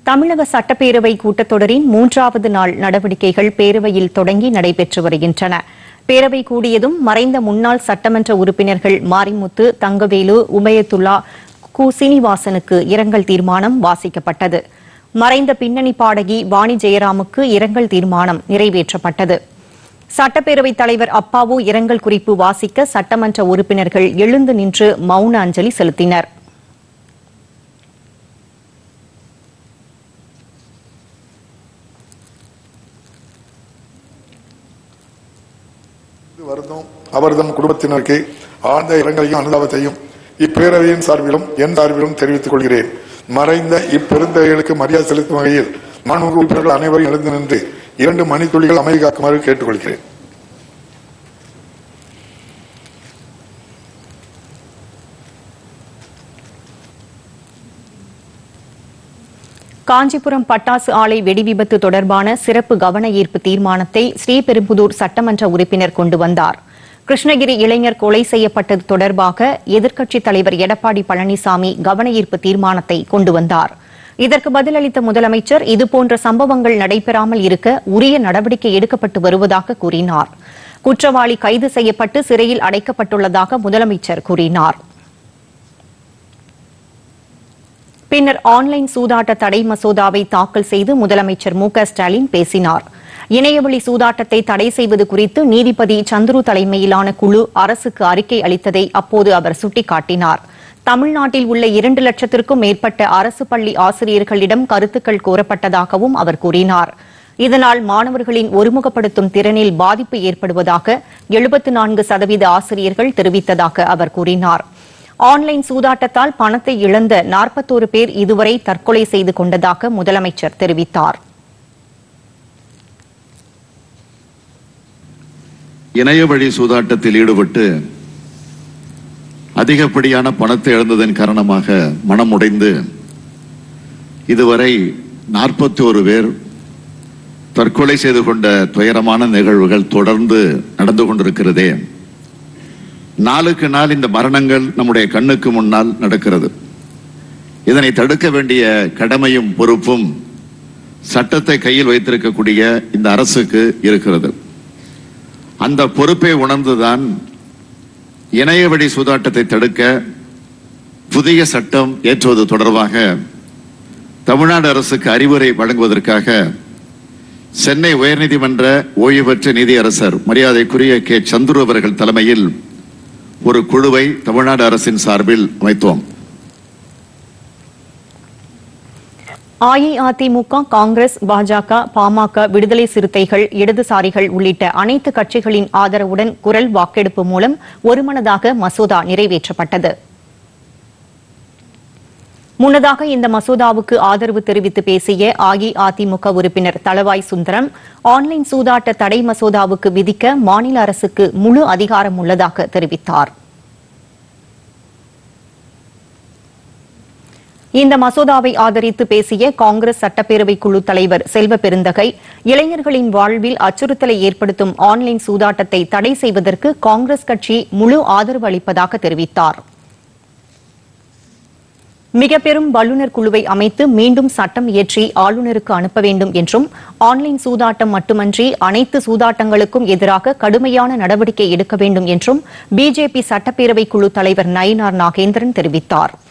தமிழக சட்டப்பேரவை கூட்டத்தொடரின் 3வது நாள் நடவடிக்கைகள் பேரவையில் தொடங்கி நடைபெற்று வருகின்றன. பேரவை கூடியதும் மறைந்த முன்னாள் சட்டமன்ற உறுப்பினர்கள் மாரிமுத்து, தங்கவேலு, உபயதுல்லா, கு. சீனிவாசனுக்கு இரங்கல் தீர்மானம் வாசிக்கப்பட்டது. மறைந்த பின்னணி பாடகி வாணி ஜெயராமுக்கு இரங்கல் தீர்மானம் நிறைவேற்றப்பட்டது. சட்டப்பேரவைத் தலைவர் அப்பாவு இரங்கல் குறிப்பு வாசிக்க சட்டமன்ற உறுப்பினர்கள் எழுந்து நின்று மௌன அஞ்சலி செலுத்தினர். அவர்தம் குடும்பத்தினருக்கு ஆழ்ந்த இரங்கலையும் அனுதாபத்தையும் இப்பேரவையின் சார்பிலும் என் சார்பிலும் தெரிவித்துக் கொள்கிறேன். மறைந்த இப்பெருந்தகைகளுக்கு மரியாதை செலுத்தும் வகையில் மாண்புமிகு உறுப்பினர்கள் அனைவரும் எழுந்து நின்று 2 மணித்துளிகள் அமைதி காக்குமாறு கேட்டுக்கொள்கிறேன். காஞ்சிபுரம் பட்டாசு ஆலை வெடிவிபத்து தொடர்பான சிறப்பு கவன ஈர்ப்பு தீர்மானத்தை ஸ்ரீபெரும்புதூர் சட்டமன்ற உறுப்பினர் கொண்டு வந்தார். கிருஷ்ணகிரி இளைஞர் கொலை செய்யப்பட்டது தொடர்பாக எதிர்க்கட்சித் தலைவர் எடப்பாடி பழனிசாமி கவன ஈர்ப்பு தீர்மானத்தை கொண்டு வந்தார். இதற்கு பதிலளித்த முதலமைச்சர் இதுபோன்ற சம்பவங்கள் நடைபெறாமல் இருக்க உரிய நடவடிக்கை எடுக்கப்பட்டு வருவதாக கூறினார். குற்றவாளி கைது செய்யப்பட்டு சிறையில் அடைக்கப்பட்டுள்ளதாக முதலமைச்சர் கூறினார். பின்னர் ஆன்லைன் சூதாட்ட தடை மசோதாவை தாக்கல் செய்து முதலமைச்சர் மு.க.ஸ்டாலின் பேசினார். இணையவழி சூதாட்டத்தை தடை செய்வது குறித்து நீதிபதி சந்துரு தலைமையிலான குழு அரசுக்கு அறிக்கை அளித்ததை அப்போது அவர் சுட்டிக்காட்டினார். தமிழ்நாட்டில் உள்ள 2 லட்சத்திற்கும் மேற்பட்ட அரசு பள்ளி ஆசிரியர்களிடம் கருத்துக்கள் கோரப்பட்டதாகவும் அவர் கூறினார். இதனால் மாணவர்களின் ஒருமுகப்படுத்தும் திறனில் பாதிப்பு ஏற்படுவதாக 74% ஆசிரியர்கள் தெரிவித்ததாக அவர் கூறினார். ஆன்லைன் சூதாட்டத்தால் பணத்தை இழந்த 41 பேர் இதுவரை தற்கொலை செய்து கொண்டதாக முதலமைச்சர் தெரிவித்தார். இணையவழி சூதாட்டத்தில் ஈடுபட்டு அதிகப்படியான பணத்தை இழந்ததன் காரணமாக மனமுடைந்து இதுவரை 41 பேர் தற்கொலை செய்து கொண்ட துயரமான நிகழ்வுகள் தொடர்ந்து நடந்து கொண்டிருக்கிறதே. நாளுக்கு நாள் இந்த மரணங்கள் நம்முடைய கண்ணுக்கு முன்னால் நடக்கிறது. இதனை தடுக்க வேண்டிய கடமையும் பொறுப்பும் சட்டத்தை கையில் வைத்திருக்கக்கூடிய இந்த அரசுக்கு இருக்கிறது. அந்த பொறுப்பை உணர்ந்துதான் இணையவழி சூதாட்டத்தை தடுக்க புதிய சட்டம் ஏற்றுவது தொடர்பாக தமிழ்நாடு அரசுக்கு அறிவுரை வழங்குவதற்காக சென்னை உயர்நீதிமன்ற ஓய்வு பெற்ற நீதியரசர் மரியாதைக்குரிய கே. சந்துரு அவர்கள் தலைமையில் ஒரு குழுவை தமிழ்நாடு அரசின் சார்பில் அமைத்தோம். அஇஅதிமுக, காங்கிரஸ், பாஜக, பாமக, விடுதலை சிறுத்தைகள், இடதுசாரிகள் உள்ளிட்ட அனைத்து கட்சிகளின் ஆதரவுடன் குரல் வாக்கெடுப்பு மூலம் ஒருமனதாக மசோதா நிறைவேற்றப்பட்டது. முன்னதாக இந்த மசோதாவுக்கு ஆதரவு தெரிவித்து பேசிய அஇஅதிமுக உறுப்பினர் தளவாய் சுந்தரம், ஆன்லைன் சூதாட்ட தடை மசோதாவுக்கு விதிக்க மாநில அரசுக்கு முழு அதிகாரம் உள்ளதாக தெரிவித்தார். இந்த மசோதாவை ஆதரித்து பேசிய காங்கிரஸ் சட்டப்பேரவை குழு தலைவர் செல்வ பெருந்தகை, இளைஞர்களின் வாழ்வில் அச்சுறுத்தலை ஏற்படுத்தும் ஆன்லைன் சூதாட்டத்தை தடை செய்வதற்கு காங்கிரஸ் கட்சி முழு ஆதரவு அளிப்பதாக தெரிவித்தார். மிக பெரும் வல்லுநர் குழுவை அமைத்து மீண்டும் சட்டம் இயற்றி ஆளுநருக்கு அனுப்ப வேண்டும் என்றும், ஆன்லைன் சூதாட்டம் மட்டுமன்றி அனைத்து சூதாட்டங்களுக்கும் எதிராக கடுமையான நடவடிக்கை எடுக்க வேண்டும் என்றும் பிஜேபி சட்டப்பேரவை குழு தலைவர் நயினார் நாகேந்திரன் தெரிவித்தார்.